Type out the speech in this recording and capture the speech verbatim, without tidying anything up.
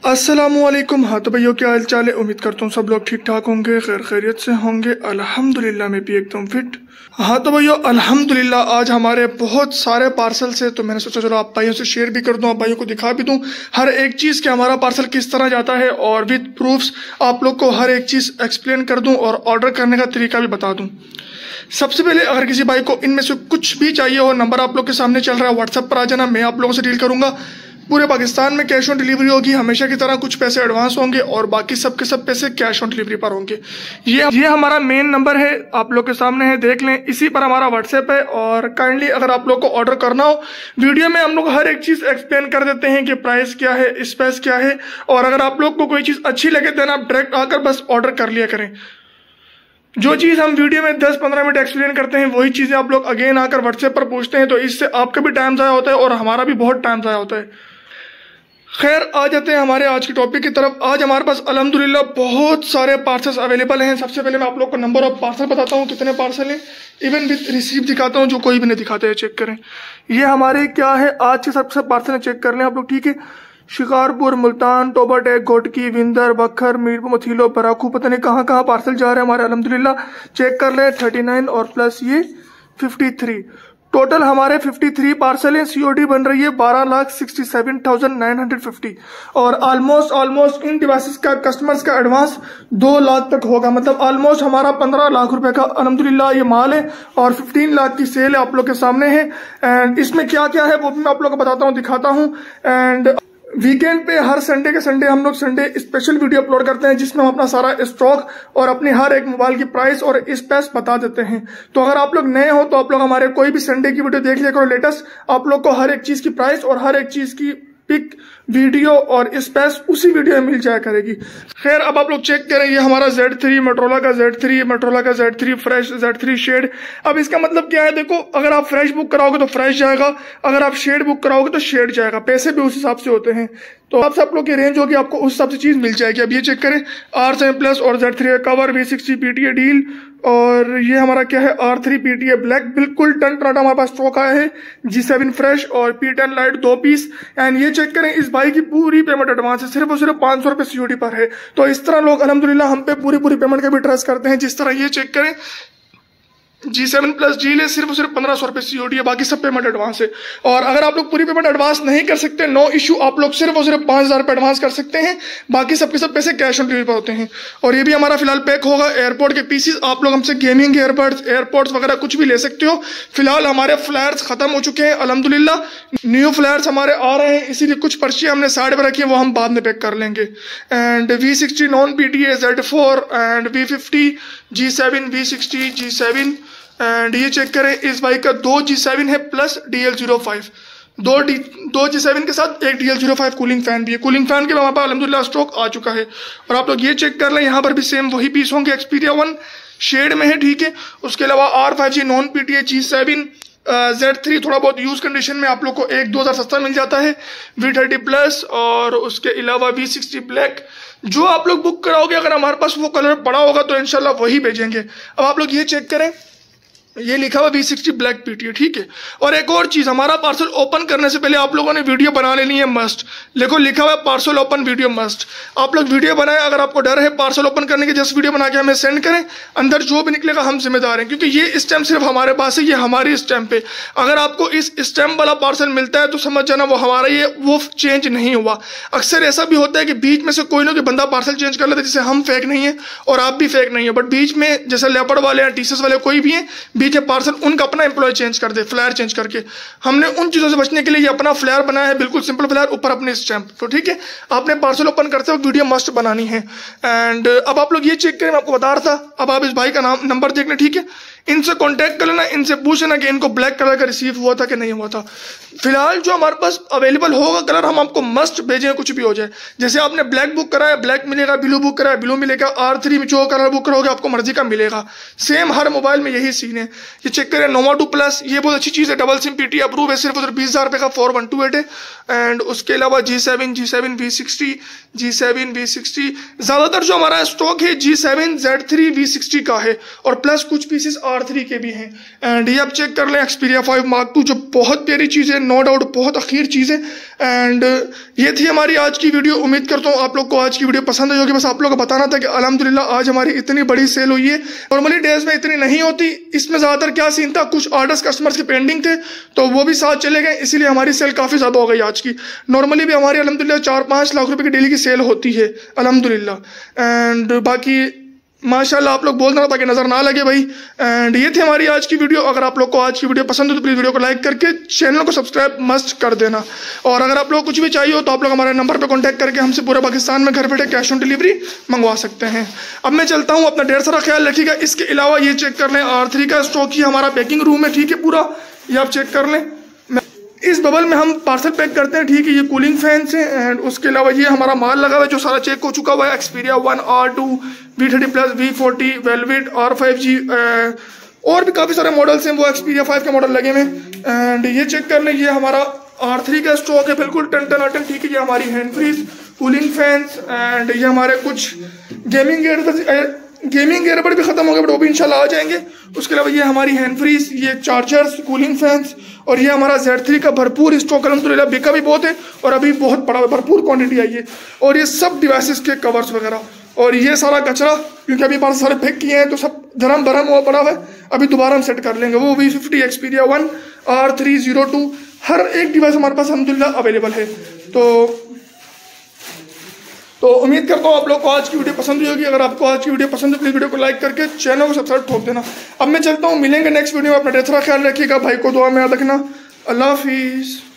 अस्सलामुअलैकुम। हाँ तो भैया क्या हाल चाल है, उम्मीद करता हूँ सब लोग ठीक ठाक होंगे, खैर खैरियत से होंगे। अल्हम्दुलिल्लाह मैं भी एकदम फिट। हाँ तो भैया अल्हम्दुलिल्लाह आज हमारे बहुत सारे पार्सल से, तो मैंने सोचा चलो आप भाइयों से शेयर भी कर दूँ, आप भाइयों को दिखा भी दूँ हर एक चीज़ कि हमारा पार्सल किस तरह जाता है, और विद प्रूफ्स आप लोग को हर एक चीज़ एक्सप्लेन कर दूँ और ऑर्डर करने का तरीका भी बता दूँ। सबसे पहले अगर किसी भाई को इनमें से कुछ भी चाहिए हो, नंबर आप लोग के सामने चल रहा है, व्हाट्सएप पर आ जाना, मैं आप लोगों से डील करूंगा। पूरे पाकिस्तान में कैश ऑन डिलीवरी होगी, हमेशा की तरह कुछ पैसे एडवांस होंगे और बाकी सब के सब पैसे कैश ऑन डिलीवरी पर होंगे। ये ये हमारा मेन नंबर है, आप लोग के सामने है, देख लें। इसी पर हमारा व्हाट्सएप है और काइंडली अगर आप लोग को ऑर्डर करना हो, वीडियो में हम लोग हर एक चीज़ एक्सप्लेन कर देते हैं कि प्राइस क्या है, स्पेस क्या है, और अगर आप लोग को कोई चीज़ अच्छी लगे देन आप डायरेक्ट आकर बस ऑर्डर कर लिया करें। जो चीज़ हम वीडियो में दस पंद्रह मिनट एक्सप्लेन करते हैं वही चीज़ें आप लोग अगेन आकर व्हाट्सएप पर पूछते हैं, तो इससे आपका भी टाइम ज़ाया होता है और हमारा भी बहुत टाइम ज़ाया होता है। खैर आ जाते हैं हमारे आज के टॉपिक की तरफ। आज हमारे पास अल्हम्दुलिल्लाह बहुत सारे पार्सल्स अवेलेबल हैं। सबसे पहले मैं आप लोग को नंबर ऑफ पार्सल बताता हूँ, कितने पार्सल हैं, इवन विद रिसीव दिखाता हूँ, जो कोई भी नहीं दिखाते हैं, चेक करें। ये हमारे क्या है आज के सबसे पार्सल चेक कर लें आप लोग, ठीक है। शिकारपुर, मुल्तान, टोबाटेक, घोटकी, विंदर, बखर, मीरपुर, मथीलो, बराकू, पता नहीं कहाँ कहाँ पार्सल जा रहे हैं हमारे अल्हम्दुलिल्लाह। चेक कर ले, थर्टी नाइन और प्लस ये फिफ्टी थ्री, टोटल हमारे फिफ्टी थ्री पार्सल हैं। सीओडी बन रही है बारह lakh sixty seven thousand nine hundred fifty, और ऑलमोस्ट ऑलमोस्ट इन डिवाइसेस का कस्टमर्स का एडवांस दो लाख तक होगा, मतलब ऑलमोस्ट हमारा पंद्रह लाख रुपए का अल्हम्दुलिल्लाह ये माल है और फिफ्टीन लाख की सेल है आप लोग के सामने है। एंड इसमें क्या क्या है वो भी मैं आप लोग को बताता हूँ, दिखाता हूँ। एंड वीकेंड पे हर संडे के संडे हम लोग संडे स्पेशल वीडियो अपलोड करते हैं जिसमें हम अपना सारा स्टॉक और अपनी हर एक मोबाइल की प्राइस और स्पेस बता देते हैं। तो अगर आप लोग नए हो तो आप लोग हमारे कोई भी संडे की वीडियो देख लिया करो लेटेस्ट, आप लोग को हर एक चीज की प्राइस और हर एक चीज की पिक, वीडियो और स्पेस उसी वीडियो में मिल जाया करेगी। खैर अब आप लोग चेक करें, ये हमारा जेड थ्री मोटरोला का जेड थ्री मोटरोला का Z three fresh Z three shade. अब इसका मतलब क्या है, देखो अगर आप फ्रेश बुक कराओगे तो फ्रेश जाएगा, अगर आप शेड बुक कराओगे तो शेड जाएगा, पैसे भी उस हिसाब से होते हैं। तो आप सब लोग की रेंज होगी, आपको उस हिसाब से चीज मिल जाएगी। अब ये चेक करें, आर सेवन प्लस और Z three cover, V sixty PTA deal, और ये हमारा क्या है आर थ्री पीटीए ब्लैक, बिल्कुल टन टनाटा हमारे पास स्टॉक आया है। जी सेवन फ्रेश और पी टेन लाइट दो पीस। एंड ये चेक करें, इस भाई की पूरी पेमेंट एडवांस है, सिर्फ और सिर्फ पांच सौ रुपए सीओडी पर है। तो इस तरह लोग अल्हम्दुलिल्लाह हम पे पूरी पूरी पेमेंट का भी ट्रस्ट करते हैं। जिस तरह ये चेक करें, जी सेवन प्लस डील है, सिर्फ और सिर्फ पंद्रह सौ रुपए सीओडी है, बाकी सब पेमेंट एडवांस है। और अगर आप लोग पूरी पेमेंट एडवांस नहीं कर सकते, नो इशू, आप लोग सिर्फ और सिर्फ पांच हजार रुपए एडवांस कर सकते हैं, बाकी सबके सब पैसे कैश ऑन डिलीवरी पर होते हैं। और ये भी हमारा फिलहाल पैक होगा। एयरपोर्ट के पीसीस आप लोग हमसे गेमिंग एयरबड्स, एयरपोर्ट्स वगैरह कुछ भी ले सकते हो। फिलहाल हमारे फ्लैट्स खत्म हो चुके हैं अल्हम्दुलिल्लाह, न्यू फ्लैट्स हमारे आ रहे हैं, इसीलिए कुछ पर्ची हमने साइड पर रखी है, वो हम बाद में पैक कर लेंगे। And V sixty non PTA Z four and V fifty G seven V sixty G seven. And ये चेक करें, इस बाइक का दो जी सेवन है plus D L zero five, दो डी दो जी सेवन के साथ एक D L zero five cooling fan भी है। कूलिंग फैन के हमारे पास अल्हम्दुलिल्लाह स्टॉक आ चुका है। और आप लोग ये चेक कर लें, यहाँ पर भी सेम वही पीस होंगे, एक्सपीरिया वन शेड में है, ठीक है। उसके अलावा R five G non PTA G seven Z three थोड़ा बहुत यूज कंडीशन में आप लोग को एक दो हजार सस्ता मिल जाता है, वी थर्टी प्लस, और उसके अलावा वी सिक्सटी ब्लैक। जो आप लोग बुक कराओगे अगर हमारे पास वो कलर पड़ा होगा तो इंशाल्लाह वही भेजेंगे। अब आप लोग ये चेक करें, ये लिखा हुआ वी सिक्सटी ब्लैक पीटीए, ठीक है। और एक और चीज, हमारा पार्सल ओपन करने से पहले आप लोगों ने वीडियो बना लेनी है मस्ट। देखो लिखा हुआ है पार्सल ओपन वीडियो मस्ट, आप लोग वीडियो बनाएं। अगर आपको डर है पार्सल ओपन करने के, जस्ट वीडियो बना के हमें सेंड करें, अंदर जो भी निकलेगा हम जिम्मेदार हैं, क्योंकि ये स्टैम्प सिर्फ हमारे पास है, ये हमारी स्टैम्प है। अगर आपको इस स्टैम्प वाला पार्सल मिलता है तो समझ जाना वो हमारा, ये वो चेंज नहीं हुआ। अक्सर ऐसा भी होता है कि बीच में से कोई ना कोई बंदा पार्सल चेंज कर लेता है, जिससे हम फेक नहीं है और आप भी फेक नहीं है, बट बीच में जैसे लेपर्ड वाले या टीसस वाले कोई भी है, बीच में पार्सल उनका अपना एम्प्लॉय चेंज कर दे, फ्लायर चेंज करके। हमने उन चीजों से बचने के लिए ये अपना फ्लायर बनाया है, बिल्कुल सिंपल फ्लायर, ऊपर अपने स्टैम्प। तो ठीक है, आपने पार्सल ओपन करते वक्त वीडियो मस्ट बनानी है। एंड अब आप लोग ये चेक करें, मैं आपको बता रहा था, अब आप इस भाई का नाम नंबर देख लें, ठीक है। इनसे कांटेक्ट कर लेना, इनसे पूछ लेना कि इनको ब्लैक कलर का रिसीव हुआ था कि नहीं हुआ था। फिलहाल जो हमारे पास अवेलेबल होगा कलर हम आपको मस्ट भेजें, कुछ भी हो जाए। जैसे आपने ब्लैक बुक कराया ब्लैक मिलेगा, ब्लू बुक कराया ब्लू मिलेगा, आर थ्री में जो कलर बुक करोगे आपको मर्जी का मिलेगा। सेम हर मोबाइल में यही सीन है। ये चेक करें, नोवा टू प्लस, ये बहुत अच्छी चीज़ है, डबल सिम पीटी अप्रूव है, सिर्फ उधर बीस हज़ार रुपये का फोर वन टू एट है। एंड उसके अलावा G seven G seven V sixty G seven V sixty ज़्यादातर जो हमारा स्टॉक है G seven Z three V sixty का है, और प्लस कुछ पीसेस आर थ्री के भी हैं। एंड ये आप चेक कर लें एक्सपीरिया फाइव मार्क टू, जो बहुत प्यारी चीज़ है, नो डाउट बहुत अखीर चीज़ है। एंड ये थी हमारी आज की वीडियो। उम्मीद करता हूँ आप लोग को आज की वीडियो पसंद आई होगी। बस आप लोग को बताना था कि अल्हम्दुलिल्लाह आज हमारी इतनी बड़ी सेल हुई है। नॉर्मली डेज में इतनी नहीं होती। इसमें ज़्यादातर क्या सीन था, कुछ ऑर्डर्स कस्टमर्स के पेंडिंग थे तो वो भी साथ चले गए, इसीलिए हमारी सेल काफ़ी ज़्यादा हो गई आज की। नॉर्मली भी हमारी अल्हम्दुलिल्लाह चार पाँच लाख रुपए की डेली की सेल होती है अल्हम्दुलिल्लाह। एंड बाकी माशाल्लाह आप लोग बोल रहे ताकि नज़र ना लगे भाई। एंड ये थी हमारी आज की वीडियो। अगर आप लोग को आज की वीडियो पसंद हो तो प्लीज़ वीडियो को लाइक करके चैनल को सब्सक्राइब मस्ट कर देना। और अगर आप लोग कुछ भी चाहिए हो तो आप लोग हमारे नंबर पर कांटेक्ट करके हमसे पूरे पाकिस्तान में घर बैठे कैश ऑन डिलीवरी मंगवा सकते हैं। अब मैं चलता हूँ, अपना ढेर सारा ख्याल रखिएगा। इसके अलावा ये चेक कर लें, आर थ्री का स्टॉक ही हमारा पैकिंग रूम है, ठीक है, पूरा ये आप चेक कर लें। इस बबल में हम पार्सल पैक करते हैं, ठीक है। ये कूलिंग फैंस हैं। एंड उसके अलावा ये हमारा माल लगा हुआ है जो सारा चेक हो चुका हुआ है। Xperia one, R two, V thirty plus, V forty, velvet, R five G और भी काफ़ी सारे मॉडल्स हैं वो एक्सपीरिया फाइव के मॉडल लगे हुए। एंड ये चेक कर लें, ये हमारा आर थ्री का स्टॉक है, बिल्कुल टन टन अटन, ठीक है। ये हमारी hands free, cooling fans and ये हमारे कुछ गेमिंग एयर गेमिंग एयरबड भी खत्म हो गए बट वो भी इंशाल्लाह आ जाएंगे। उसके अलावा ये हमारी हैंड फ्रीज, ये चार्जर्स, कूलिंग फैंस और ये हमारा जेड थ्री का भरपूर स्टॉक अल्हम्दुलिल्लाह बिका भी बहुत है और अभी बहुत पड़ा हुआ, भरपूर क्वांटिटी आई है। और ये सब डिवाइसेस के कवर्स वगैरह और ये सारा कचरा, क्योंकि अभी पास सारे पैक किए हैं तो सब धर्म भरम हुआ पड़ा हुआ है, अभी दोबारा हम सेट कर लेंगे। वो V fifty, Xperia one, R three zero two, हर एक डिवाइस हमारे पास अल्हम्दुलिल्लाह अवेलेबल है। तो तो उम्मीद करता हूँ आप लोग को आज की वीडियो पसंद हुई होगी। अगर आपको आज की वीडियो पसंद हो प्लीज़ वीडियो को लाइक करके चैनल को सब्सक्राइब ठोक देना। अब मैं चलता हूँ, मिलेंगे नेक्स्ट वीडियो में। अपना ढेर सारा ख्याल रखिएगा, भाई को दुआ में याद रखना। अल्लाह हाफिज़।